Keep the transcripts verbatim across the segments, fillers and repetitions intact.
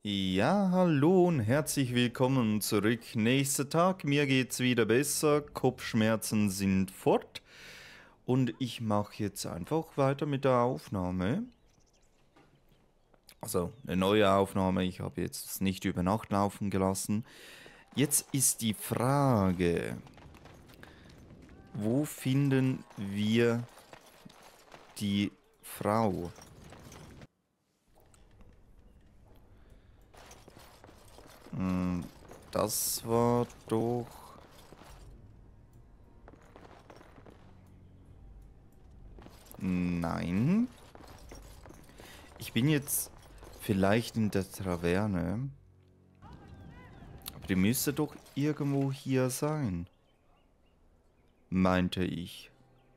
Ja, hallo und herzlich willkommen zurück. Nächster Tag, mir geht's wieder besser, Kopfschmerzen sind fort und ich mache jetzt einfach weiter mit der Aufnahme. Also eine neue Aufnahme, ich habe jetzt nicht über Nacht laufen gelassen. Jetzt ist die Frage, wo finden wir die Frau? Hm, das war doch... Nein. Ich bin jetzt vielleicht in der Taverne. Aber die müsste doch irgendwo hier sein. Meinte ich.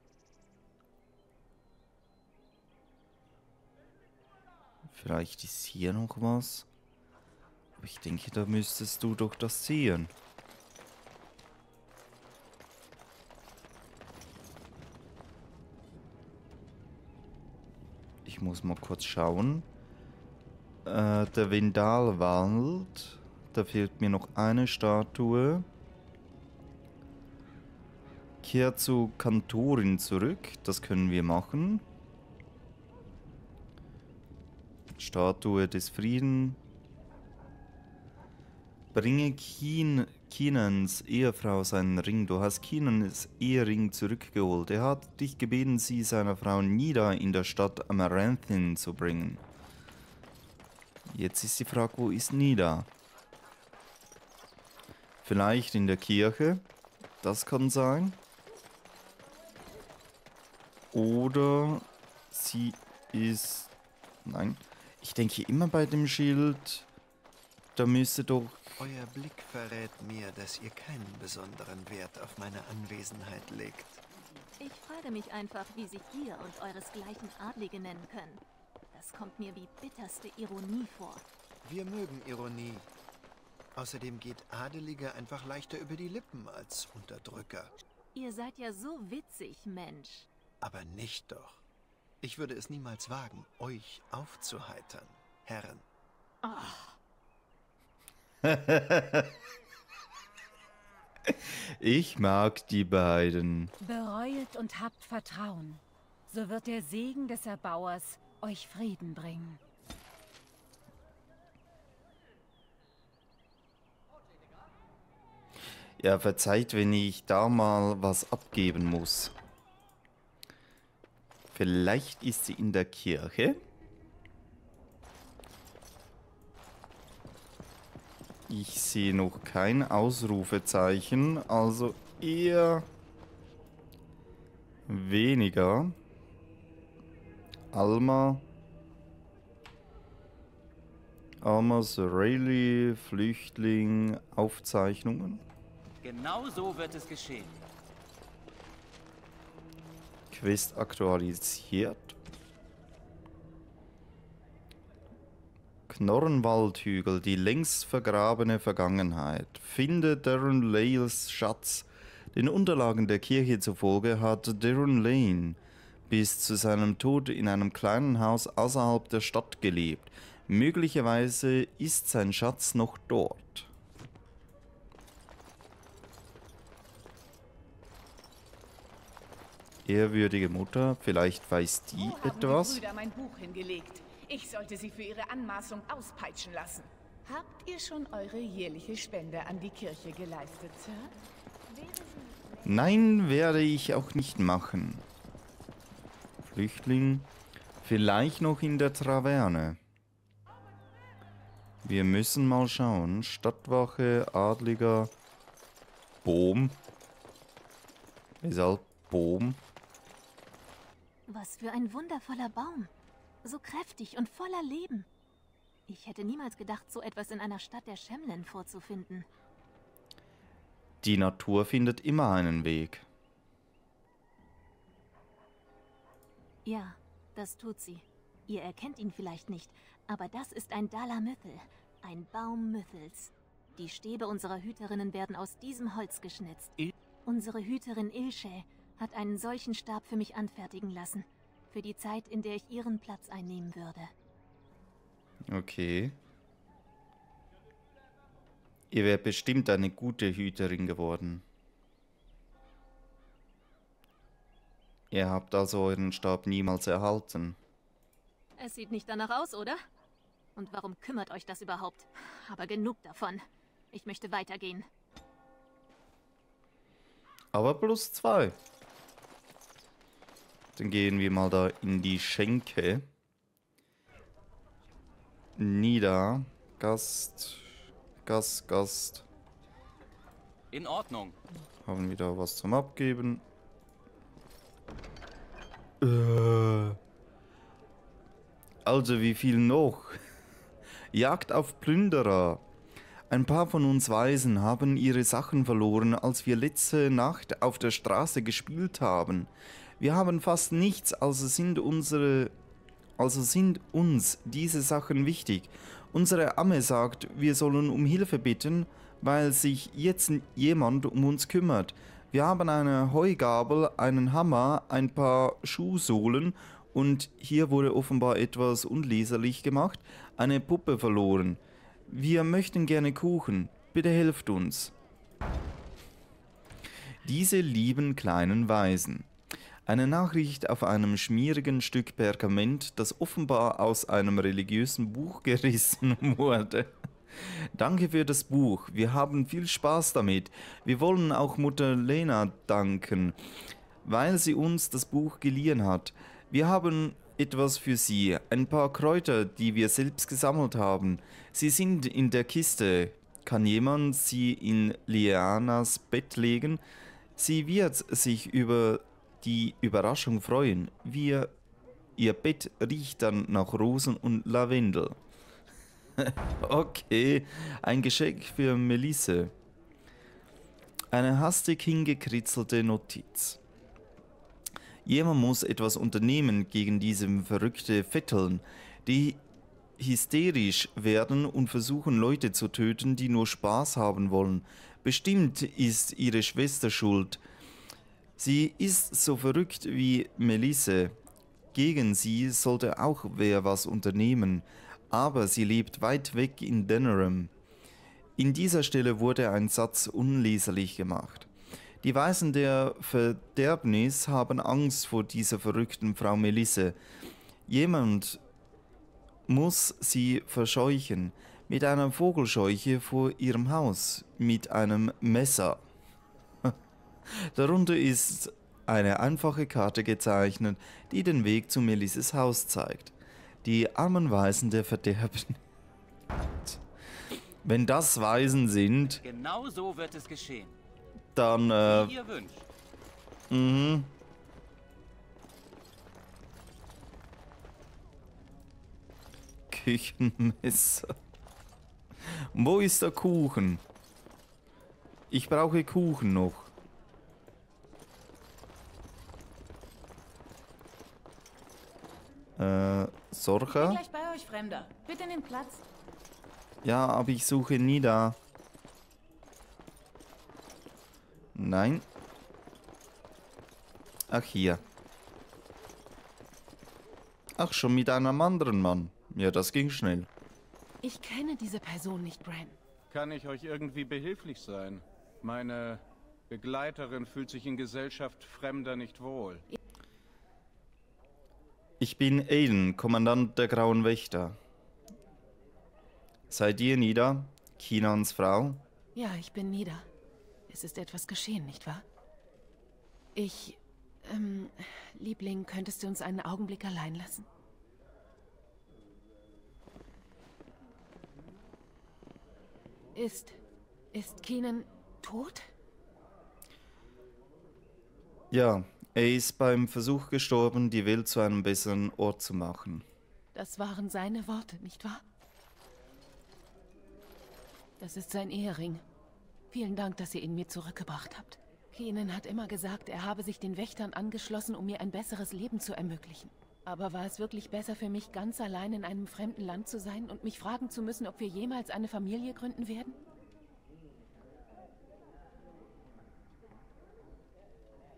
Vielleicht ist hier noch was. Aber ich denke, da müsstest du doch das sehen. Ich muss mal kurz schauen. Äh, der Vendalwald. Da fehlt mir noch eine Statue. Kehr zu Kantorin zurück. Das können wir machen. Statue des Frieden. Bringe Keen, Keenans Ehefrau seinen Ring. Du hast Keenans Ehering zurückgeholt. Er hat dich gebeten, sie seiner Frau Nida in der Stadt Amaranthin zu bringen. Jetzt ist die Frage, wo ist Nida? Vielleicht in der Kirche. Das kann sein. Oder sie ist... Nein. Ich denke immer bei dem Schild... Da müsste doch... Euer Blick verrät mir, dass ihr keinen besonderen Wert auf meine Anwesenheit legt. Ich frage mich einfach, wie sich ihr und euresgleichen Adlige nennen können. Das kommt mir wie bitterste Ironie vor. Wir mögen Ironie. Außerdem geht Adelige einfach leichter über die Lippen als Unterdrücker. Ihr seid ja so witzig, Mensch. Aber nicht doch. Ich würde es niemals wagen, euch aufzuheitern, Herren. Oh. Ich mag die beiden. Bereuet und habt Vertrauen. So wird der Segen des Erbauers euch Frieden bringen. Ja, verzeiht, wenn ich da mal was abgeben muss. Vielleicht ist sie in der Kirche. Ich sehe noch kein Ausrufezeichen, also eher weniger. Alma. Alma Sorelli, Flüchtling, Aufzeichnungen. Genau so wird es geschehen. Quest aktualisiert. Knorrenwaldhügel, die längst vergrabene Vergangenheit. Finde Darren Lales Schatz. Den Unterlagen der Kirche zufolge hat Darren Lane bis zu seinem Tod in einem kleinen Haus außerhalb der Stadt gelebt. Möglicherweise ist sein Schatz noch dort. Ehrwürdige Mutter, vielleicht weiß die Wo haben etwas? die Brüder mein Buch hingelegt? Ich sollte sie für ihre Anmaßung auspeitschen lassen. Habt ihr schon eure jährliche Spende an die Kirche geleistet, Sir? Nein, werde ich auch nicht machen. Flüchtling, vielleicht noch in der Taverne. Wir müssen mal schauen. Stadtwache, Adliger, Bohm. Weshalb Bohm? Was für ein wundervoller Baum. So kräftig und voller Leben. Ich hätte niemals gedacht, so etwas in einer Stadt der Shemlen vorzufinden. Die Natur findet immer einen Weg. Ja, das tut sie. Ihr erkennt ihn vielleicht nicht, aber das ist ein Dalamythel, ein Baum Mythels. Die Stäbe unserer Hüterinnen werden aus diesem Holz geschnitzt. Il Unsere Hüterin Ilshe hat einen solchen Stab für mich anfertigen lassen. Für die Zeit, in der ich ihren Platz einnehmen würde. Okay. Ihr wärt bestimmt eine gute Hüterin geworden. Ihr habt also euren Stab niemals erhalten. Es sieht nicht danach aus, oder? Und warum kümmert euch das überhaupt? Aber genug davon. Ich möchte weitergehen. Aber plus zwei. Dann gehen wir mal da in die Schenke. Nida. Gast. Gast, Gast. In Ordnung. Haben wir da was zum Abgeben? Äh. Also wie viel noch? Jagd auf Plünderer. Ein paar von uns Weisen haben ihre Sachen verloren, als wir letzte Nacht auf der Straße gespielt haben. Wir haben fast nichts, also sind unsere, also sind uns diese Sachen wichtig. Unsere Amme sagt, wir sollen um Hilfe bitten, weil sich jetzt jemand um uns kümmert. Wir haben eine Heugabel, einen Hammer, ein paar Schuhsohlen und hier wurde offenbar etwas unleserlich gemacht, eine Puppe verloren. Wir möchten gerne Kuchen. Bitte helft uns. Diese lieben kleinen Weisen. Eine Nachricht auf einem schmierigen Stück Pergament, das offenbar aus einem religiösen Buch gerissen wurde. Danke für das Buch. Wir haben viel Spaß damit. Wir wollen auch Mutter Lena danken, weil sie uns das Buch geliehen hat. Wir haben etwas für Sie, ein paar Kräuter, die wir selbst gesammelt haben. Sie sind in der Kiste. Kann jemand sie in Lianas Bett legen? Sie wird sich über die Überraschung freuen. Wir, ihr Bett riecht dann nach Rosen und Lavendel. Okay, ein Geschenk für Melisse. Eine hastig hingekritzelte Notiz. Jemand muss etwas unternehmen gegen diese verrückte Vetteln, die hysterisch werden und versuchen, Leute zu töten, die nur Spaß haben wollen. Bestimmt ist ihre Schwester schuld. Sie ist so verrückt wie Melisse. Gegen sie sollte auch wer was unternehmen, aber sie lebt weit weg in Denerim. In dieser Stelle wurde ein Satz unleserlich gemacht. Die Weisen der Verderbnis haben Angst vor dieser verrückten Frau Melisse. Jemand muss sie verscheuchen, mit einer Vogelscheuche vor ihrem Haus, mit einem Messer. Darunter ist eine einfache Karte gezeichnet, die den Weg zu Melisses Haus zeigt. Die armen Weisen der Verderbnis. Wenn das Weisen sind, Genau so wird es geschehen. dann äh, Wie ihr wünscht. mhm. Küchenmesser. Wo ist der Kuchen? Ich brauche Kuchen noch. Äh, Ich bin Sorcha? gleich bei euch, Fremder. Bitte nehmt Platz. Ja, aber ich suche Nida. Nein. Ach, hier. Ach, schon mit einem anderen Mann. Ja, das ging schnell. Ich kenne diese Person nicht, Bran. Kann ich euch irgendwie behilflich sein? Meine Begleiterin fühlt sich in Gesellschaft Fremder nicht wohl. Ich bin Aiden, Kommandant der Grauen Wächter. Seid ihr Nida, Kinans Frau? Ja, ich bin Nida. Es ist etwas geschehen, nicht wahr? Ich... Ähm, Liebling, könntest du uns einen Augenblick allein lassen? Ist... ist Keenan tot? Ja, er ist beim Versuch gestorben, die Welt zu einem besseren Ort zu machen. Das waren seine Worte, nicht wahr? Das ist sein Ehering. Vielen Dank, dass ihr ihn mir zurückgebracht habt. Keenan hat immer gesagt, er habe sich den Wächtern angeschlossen, um mir ein besseres Leben zu ermöglichen. Aber war es wirklich besser für mich, ganz allein in einem fremden Land zu sein und mich fragen zu müssen, ob wir jemals eine Familie gründen werden?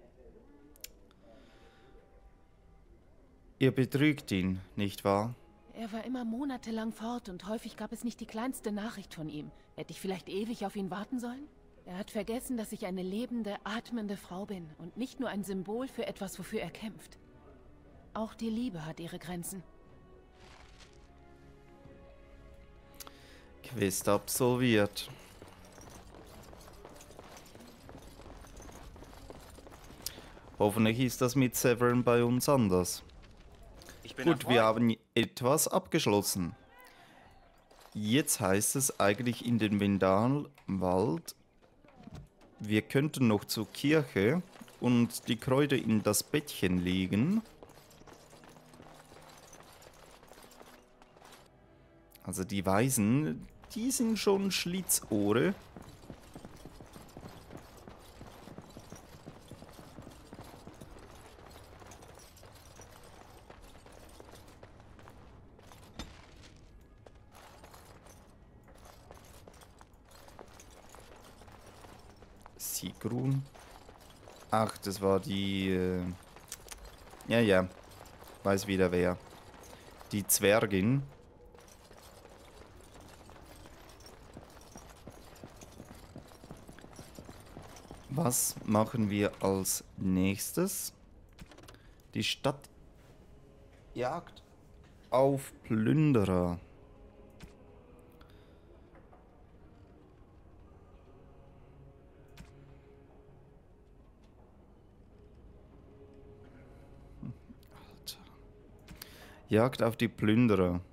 Ihr betrügt ihn, nicht wahr? Er war immer monatelang fort und häufig gab es nicht die kleinste Nachricht von ihm. Hätte ich vielleicht ewig auf ihn warten sollen? Er hat vergessen, dass ich eine lebende, atmende Frau bin und nicht nur ein Symbol für etwas, wofür er kämpft. Auch die Liebe hat ihre Grenzen. Quest absolviert. Hoffentlich ist das mit Severin bei uns anders. Ich bin Gut, wir erfreut. haben etwas abgeschlossen. Jetzt heißt es eigentlich in den Vendalwald, wir könnten noch zur Kirche und die Kräuter in das Bettchen legen. Also die Weisen, die sind schon Schlitzohre. Sigrun. Ach, das war die... Äh ja, ja. Weiß wieder wer. Die Zwergin. Was machen wir als nächstes? Die Stadt jagt auf Plünderer. Alter. Jagd auf die Plünderer.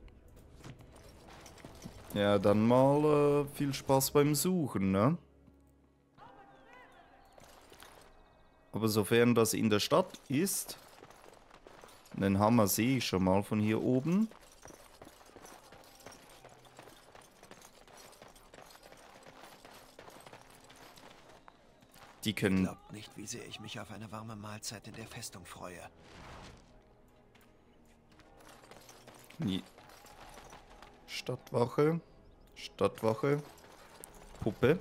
Ja, dann mal äh, viel Spaß beim Suchen, ne? Aber sofern das in der Stadt ist, den Hammer sehe ich schon mal von hier oben. Die können... Glaubt nicht, wie sehr ich mich auf eine warme Mahlzeit in der Festung freue. Die Stadtwache. Stadtwache. Puppe.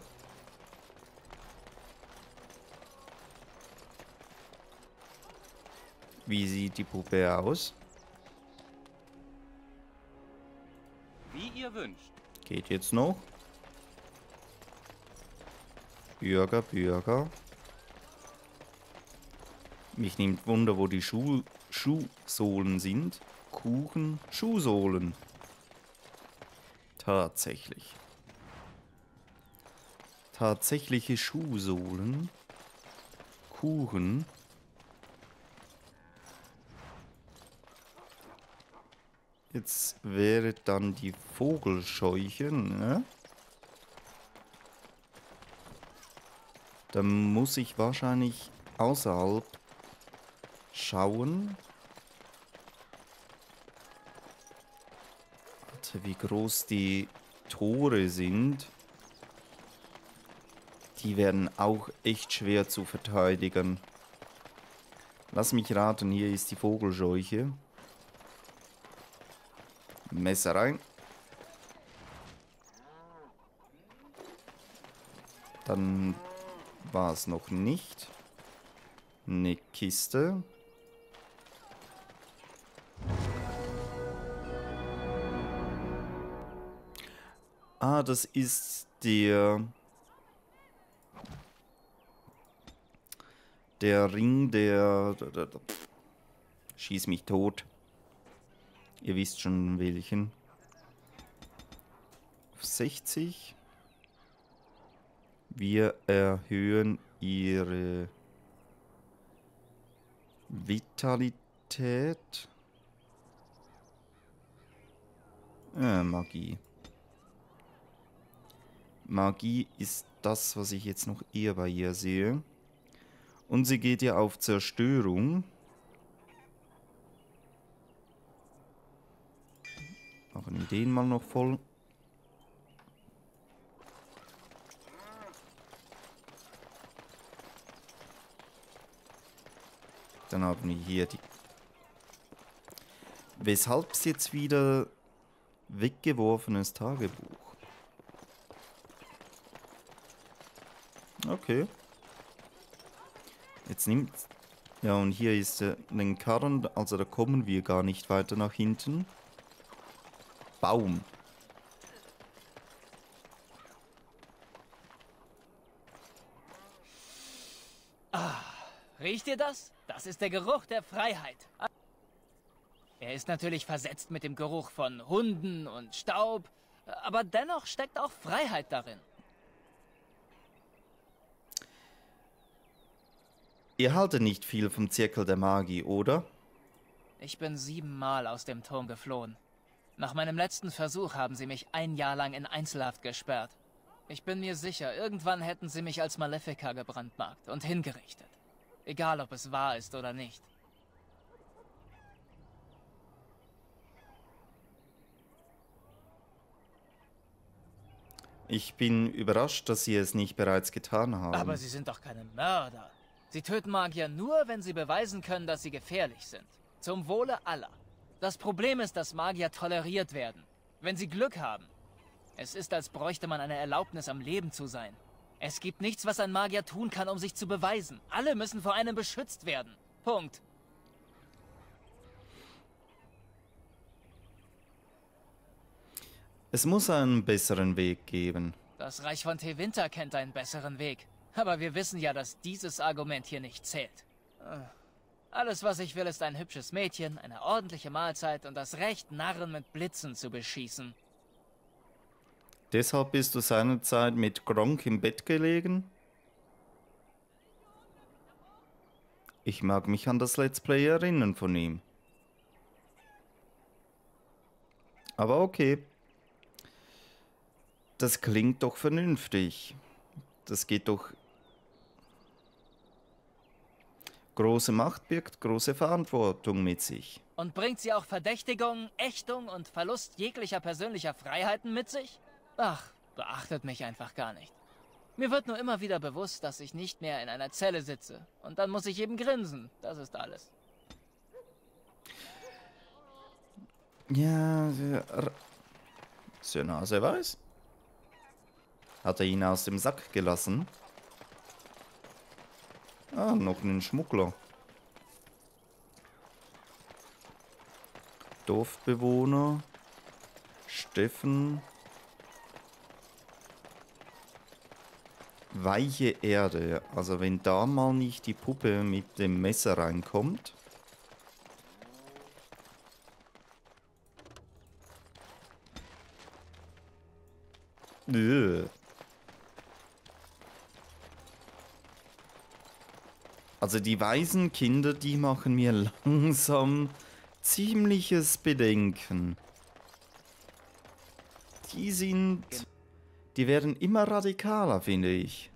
Wie sieht die Puppe aus? Wie ihr wünscht. Geht jetzt noch. Bürger, Bürger. Mich nimmt Wunder, wo die Schuh Schuhsohlen sind. Kuchen, Schuhsohlen. Tatsächlich. Tatsächliche Schuhsohlen. Kuchen. Jetzt wäre dann die Vogelscheuche, ne? Da muss ich wahrscheinlich außerhalb schauen. Warte, wie groß die Tore sind. Die werden auch echt schwer zu verteidigen. Lass mich raten, hier ist die Vogelscheuche. Messer rein. Dann war es noch nicht. Eine Kiste. Ah, das ist der... Der Ring, der... der, der, der schieß mich tot. Ihr wisst schon welchen. Auf sechzig. Wir erhöhen ihre Vitalität. Äh, Magie. Magie ist das, was ich jetzt noch eher bei ihr sehe. Und sie geht ja auf Zerstörung. Machen wir den mal noch voll. Dann haben wir hier die... Weshalb es jetzt wieder weggeworfenes Tagebuch? Okay. Jetzt nimmt... Ja, und hier ist äh, ein Karren, also da kommen wir gar nicht weiter nach hinten. Baum. Ah, riecht ihr das? Das ist der Geruch der Freiheit. Er ist natürlich versetzt mit dem Geruch von Hunden und Staub, aber dennoch steckt auch Freiheit darin. Ihr haltet nicht viel vom Zirkel der Magie, oder? Ich bin siebenmal aus dem Turm geflohen. Nach meinem letzten Versuch haben sie mich ein Jahr lang in Einzelhaft gesperrt. Ich bin mir sicher, irgendwann hätten sie mich als Malefica gebrandmarkt und hingerichtet. Egal, ob es wahr ist oder nicht. Ich bin überrascht, dass Sie es nicht bereits getan haben. Aber sie sind doch keine Mörder. Sie töten Magier nur, wenn sie beweisen können, dass sie gefährlich sind. Zum Wohle aller. Das Problem ist, dass Magier toleriert werden. Wenn sie Glück haben. Es ist, als bräuchte man eine Erlaubnis, am Leben zu sein. Es gibt nichts, was ein Magier tun kann, um sich zu beweisen. Alle müssen vor einem beschützt werden. Punkt. Es muss einen besseren Weg geben. Das Reich von Tevinter kennt einen besseren Weg. Aber wir wissen ja, dass dieses Argument hier nicht zählt. Alles, was ich will, ist ein hübsches Mädchen, eine ordentliche Mahlzeit und das Recht, Narren mit Blitzen zu beschießen. Deshalb bist du seinerzeit mit Gronk im Bett gelegen? Ich mag mich an das Let's Play erinnern von ihm. Aber okay. Das klingt doch vernünftig. Das geht doch... Große Macht birgt große Verantwortung mit sich. Und bringt sie auch Verdächtigung, Ächtung und Verlust jeglicher persönlicher Freiheiten mit sich? Ach, beachtet mich einfach gar nicht. Mir wird nur immer wieder bewusst, dass ich nicht mehr in einer Zelle sitze. Und dann muss ich eben grinsen. Das ist alles. Ja, der ist ja Nase weiß. Hat er ihn aus dem Sack gelassen? Ah, noch einen Schmuggler. Dorfbewohner. Steffen. Weiche Erde. Also wenn da mal nicht die Puppe mit dem Messer reinkommt. Ugh. Also die weisen Kinder, die machen mir langsam ziemliches Bedenken. Die sind... Die werden immer radikaler, finde ich.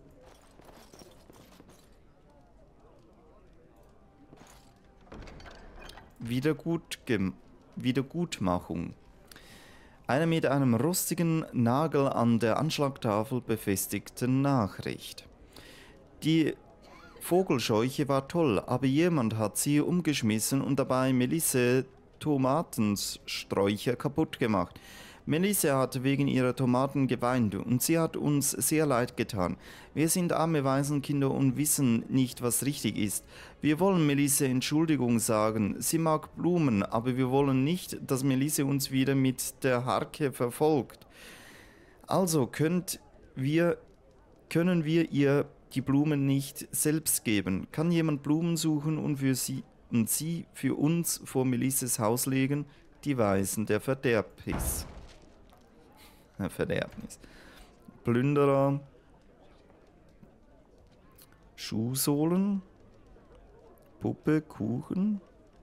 Wiedergut Wiedergutmachung. Eine mit einem rostigen Nagel an der Anschlagtafel befestigte Nachricht. Die Vogelscheuche war toll, aber jemand hat sie umgeschmissen und dabei Melisse Tomatensträucher kaputt gemacht. Melisse hat wegen ihrer Tomaten geweint und sie hat uns sehr leid getan. Wir sind arme Waisenkinder und wissen nicht, was richtig ist. Wir wollen Melisse Entschuldigung sagen. Sie mag Blumen, aber wir wollen nicht, dass Melisse uns wieder mit der Harke verfolgt. Also könnt wir, können wir ihr die Blumen nicht selbst geben. Kann jemand Blumen suchen und, für sie, und sie für uns vor Melisses Haus legen? Die Weisen der Verderbnis. Verderbnis. Plünderer. Schuhsohlen. Puppe, Kuchen.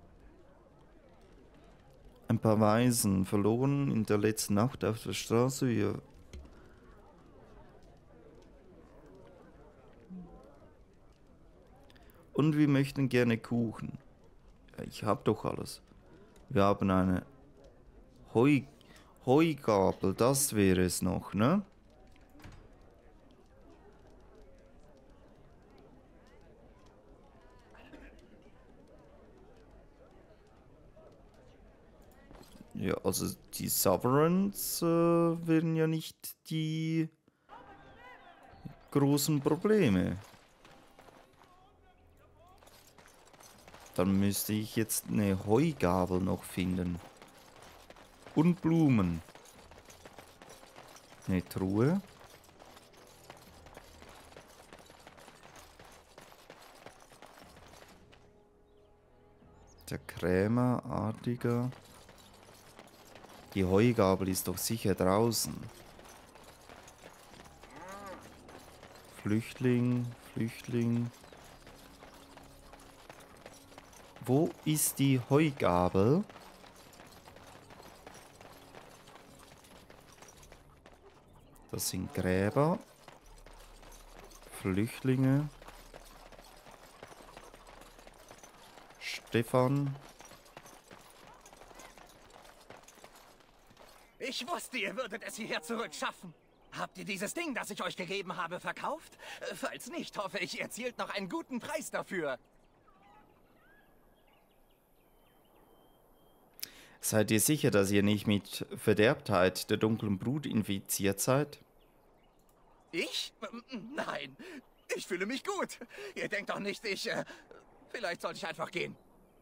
Ein paar Waisen verloren in der letzten Nacht auf der Straße. Wir Und wir möchten gerne Kuchen. Ja, ich hab doch alles. Wir haben eine Heu Heugabel, das wäre es noch, ne? Ja, also die Sovereigns äh, wären ja nicht die großen Probleme. Dann müsste ich jetzt eine Heugabel noch finden. Und Blumen. Eine Truhe. Der Krämerartiger. Die Heugabel ist doch sicher draußen. Flüchtling, Flüchtling. Wo ist die Heugabel? Das sind Gräber. Flüchtlinge. Stefan. Ich wusste, ihr würdet es hierher zurückschaffen. Habt ihr dieses Ding, das ich euch gegeben habe, verkauft? Äh, Falls nicht, hoffe ich, ihr erzielt noch einen guten Preis dafür. Seid ihr sicher, dass ihr nicht mit Verderbtheit der dunklen Brut infiziert seid? Ich? Ähm, Nein, ich fühle mich gut. Ihr denkt doch nicht, ich... Äh, vielleicht sollte ich einfach gehen.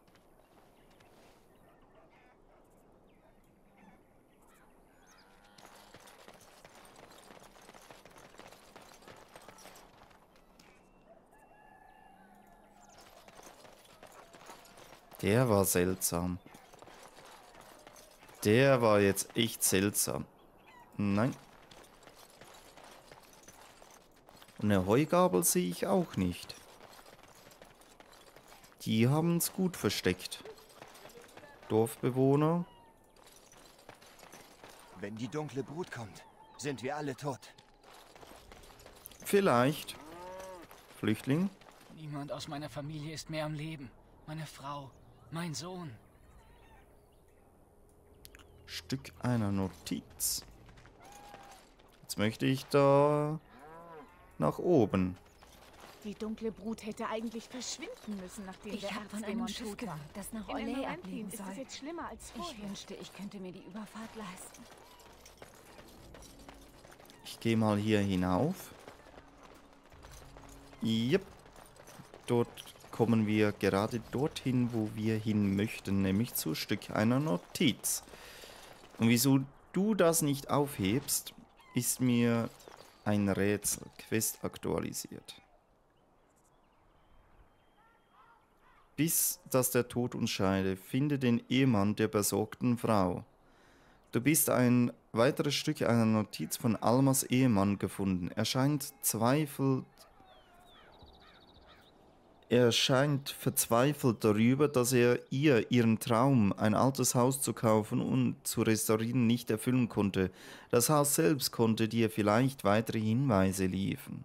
Der war seltsam. Der war jetzt echt seltsam. Nein. Und eine Heugabel sehe ich auch nicht. Die haben es gut versteckt. Dorfbewohner. Wenn die dunkle Brut kommt, sind wir alle tot. Vielleicht. Flüchtling. Niemand aus meiner Familie ist mehr am Leben. Meine Frau, mein Sohn. Stück einer Notiz. Jetzt möchte ich da nach oben. Die dunkle Brut hätte eigentlich verschwinden müssen, nachdem Ich der habe von Erzdämon einem Schiff tot war. gehört, das nach In Orlais Emeraldine ablegen ist es soll. jetzt schlimmer als vorher. Ich wünschte, ich könnte mir die Überfahrt leisten. Ich gehe mal hier hinauf. Yep. Dort kommen wir gerade dorthin, wo wir hin möchten, nämlich zu Stück einer Notiz. Und wieso du das nicht aufhebst, ist mir ein Rätsel. Quest aktualisiert. Bis dass der Tod uns scheide, finde den Ehemann der besorgten Frau. Du bist ein weiteres Stück einer Notiz von Almas Ehemann gefunden. Er scheint zweifelt Er scheint verzweifelt darüber, dass er ihr ihren Traum, ein altes Haus zu kaufen und zu restaurieren, nicht erfüllen konnte. Das Haus selbst konnte dir vielleicht weitere Hinweise liefern.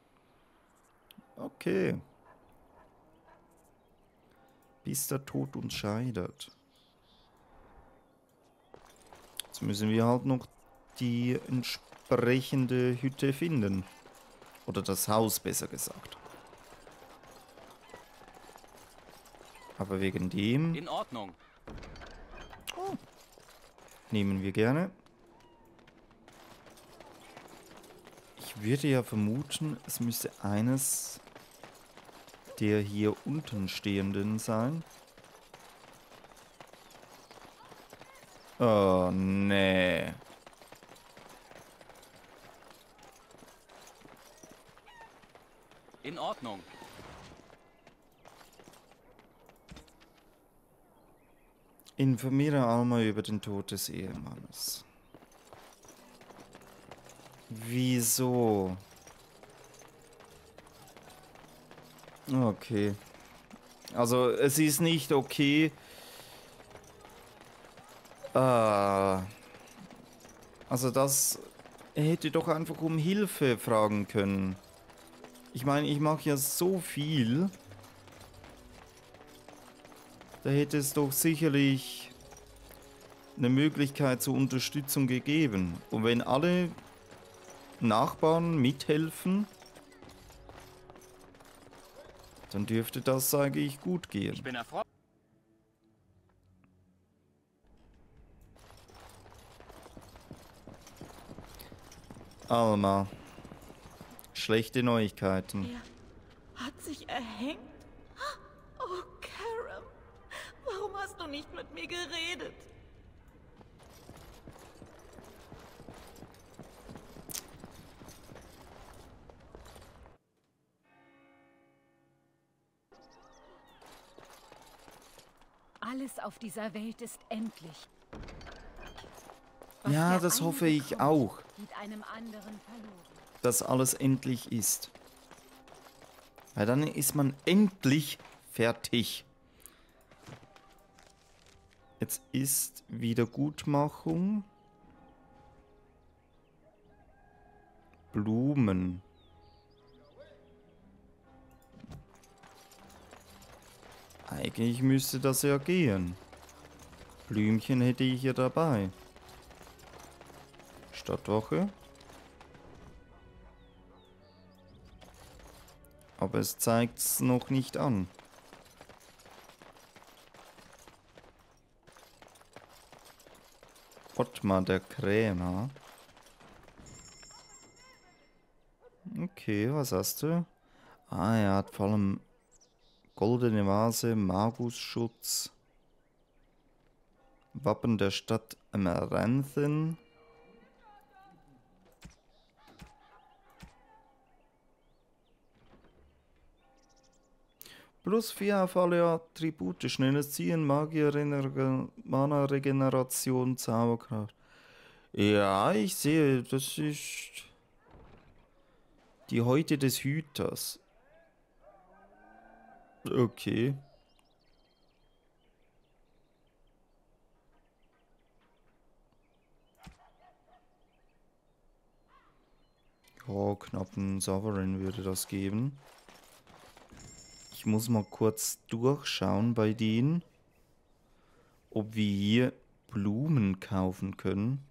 Okay. Bis der Tod uns scheidet. Jetzt müssen wir halt noch die entsprechende Hütte finden. Oder das Haus, besser gesagt. Aber wegen dem... In Ordnung. Oh. Nehmen wir gerne. Ich würde ja vermuten, es müsste eines der hier unten stehenden sein. Oh, nee. In Ordnung. Informiere Alma über den Tod des Ehemannes. Wieso? Okay. Also, es ist nicht okay. Ah. Also, das er hätte doch einfach um Hilfe fragen können. Ich meine, ich mache ja so viel. Da hätte es doch sicherlich eine Möglichkeit zur Unterstützung gegeben. Und wenn alle Nachbarn mithelfen, dann dürfte das, sage ich, gut gehen. Ich bin erfreut. Alma, schlechte Neuigkeiten. Er hat sich erhängt? Oh, Karam, warum hast du nicht mit mir geredet? Alles auf dieser Welt ist endlich. Was Ja, der das eine hoffe ich bekommt, auch, geht einem anderen verloren. dass alles endlich ist. Weil dann ist man endlich fertig. Jetzt ist Wiedergutmachung. Blumen. Eigentlich müsste das ja gehen. Blümchen hätte ich ja dabei. Stadtwoche. Aber es zeigt es noch nicht an. Ottmar der Krämer. Okay, was hast du? Ah, er hat vor allem goldene Vase, Magusschutz, Wappen der Stadt Amaranthen. Plus vier auf alle Attribute, schnelles Ziehen, Magier, Mana-Regeneration, Zauberkraft. Ja, ich sehe, das ist die Häute des Hüters. Okay. Ja, knappen Sovereign würde das geben. Ich muss mal kurz durchschauen bei denen, ob wir hier Blumen kaufen können.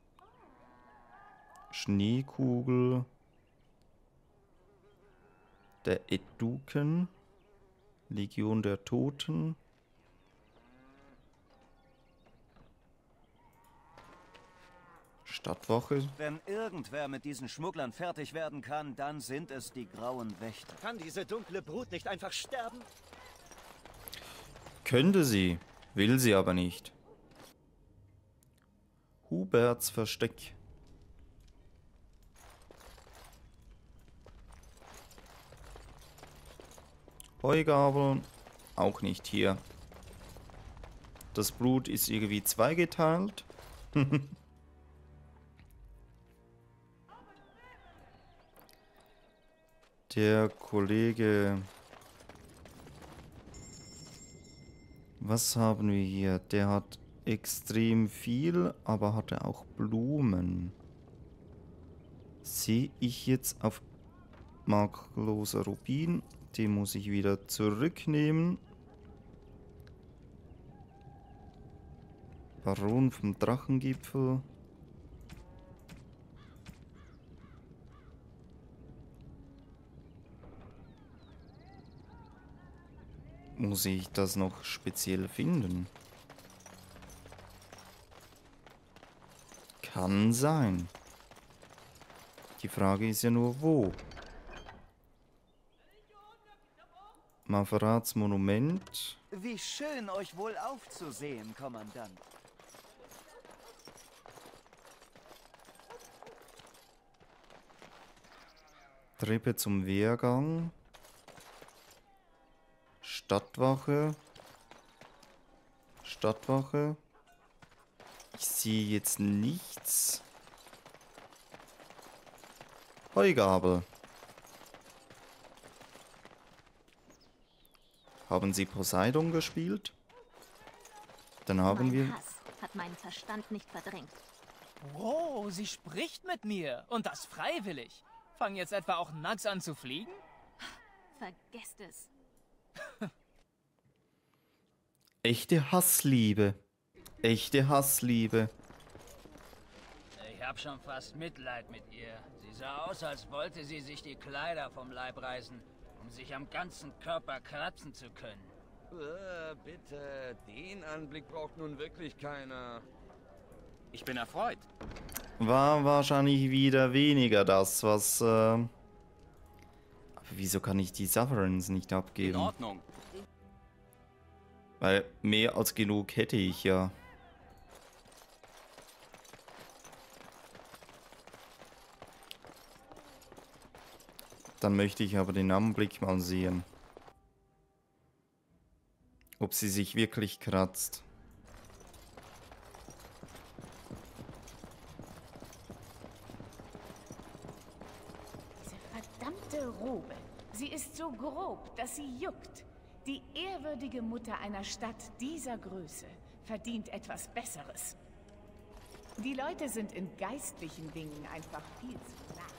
Schneekugel. Der Eduken. Legion der Toten. Stadtwache. Wenn irgendwer mit diesen Schmugglern fertig werden kann, dann sind es die Grauen Wächter. Kann diese dunkle Brut nicht einfach sterben? Könnte sie, will sie aber nicht. Huberts Versteck. Heugabel, auch nicht hier. Das Blut ist irgendwie zweigeteilt. Der Kollege... Was haben wir hier? Der hat extrem viel, aber hatte auch Blumen. Sehe ich jetzt auf makelloser Rubin? Den muss ich wieder zurücknehmen. Baron vom Drachengipfel. Muss ich das noch speziell finden? Kann sein. Die Frage ist ja nur, wo? Maverats Monument. Wie schön, euch wohl aufzusehen, Kommandant. Treppe zum Wehrgang. Stadtwache. Stadtwache. Ich sehe jetzt nichts. Heugabel. Haben Sie Poseidon gespielt? Dann haben mein wir... Hass hat meinen Verstand nicht verdrängt. Wow, sie spricht mit mir. Und das freiwillig. Fangen jetzt etwa auch Nugs an zu fliegen? Vergesst es. Echte Hassliebe. Echte Hassliebe. Ich hab schon fast Mitleid mit ihr. Sie sah aus, als wollte sie sich die Kleider vom Leib reißen, um sich am ganzen Körper kratzen zu können. Äh, bitte, den Anblick braucht nun wirklich keiner. Ich bin erfreut. War wahrscheinlich wieder weniger das, was... Äh... Aber wieso kann ich die Sovereigns nicht abgeben? In Ordnung. Weil mehr als genug hätte ich ja. Dann möchte ich aber den Anblick mal sehen. ob sie sich wirklich kratzt. Diese verdammte Robe. Sie ist so grob, dass sie juckt. Die ehrwürdige Mutter einer Stadt dieser Größe verdient etwas Besseres. Die Leute sind in geistlichen Dingen einfach viel zu lax.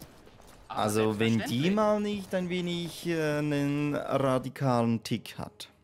Also wenn die mal nicht ein wenig äh, einen radikalen Tick hat.